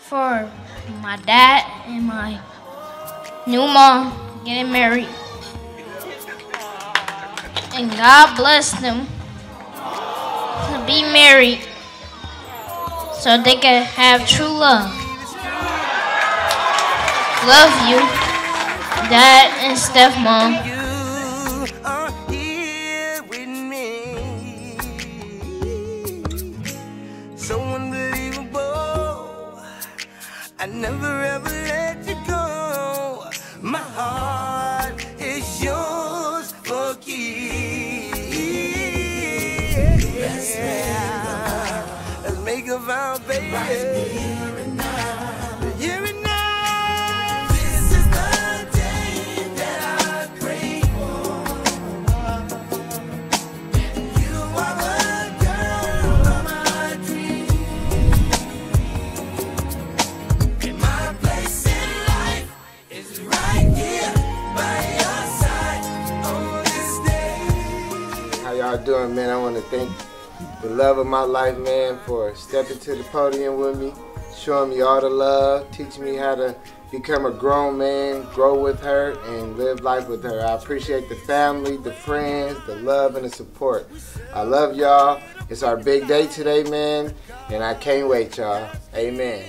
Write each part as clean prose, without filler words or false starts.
for my dad and my new mom getting married. And God blessed them to be married so they can have true love. Love you, Dad and stepmom. So unbelievable, I never ever let you go. My heart is yours for keys. Let's make a vow, baby. Right here and now. Here and now. This is the day that I pray for. You are the girl of my dreams. And my place in life is right here by your side on this day. How y'all doing, man? I want to thank the love of my life, man, for stepping to the podium with me, showing me all the love, teaching me how to become a grown man, grow with her, and live life with her. I appreciate the family, the friends, the love, and the support. I love y'all. It's our big day today, man, and I can't wait, y'all. Amen.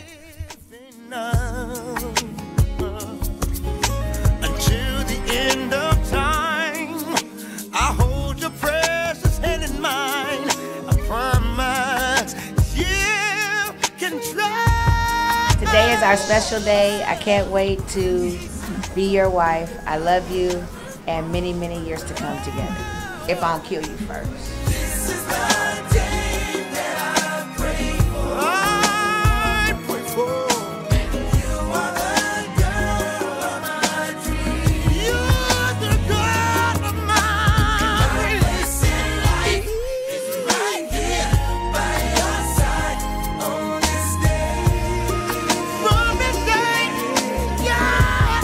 Until the end of time, I hold your precious hand in mine. I promise you can trust. Today is our special day. I can't wait to be your wife. I love you, and many, many years to come together. If I don't kill you first. This is the day that I pray for. I pray for. You are the girl of my dreams. You're the girl of my place in life is right here by your side on this day. From this day, yeah.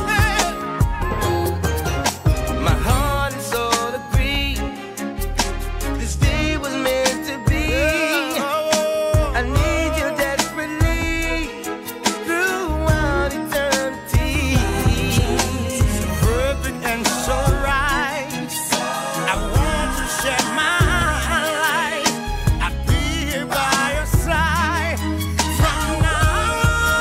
My heart is all agreed. This day was meant to be. I need you desperately throughout eternity. Perfect and so right. I want to share my life. I'll be here by your side from now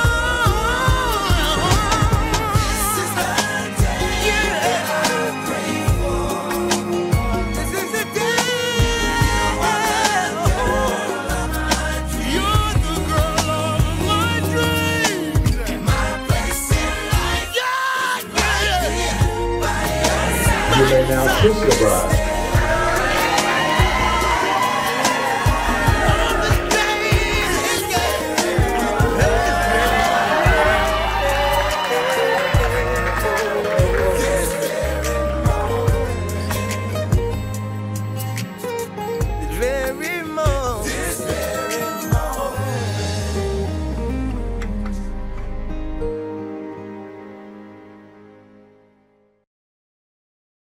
on. This is the day that I pray for. This is the day. You're the girl of my dreams. And my place in life, yeah, yeah. By your side. You may now kiss your bride.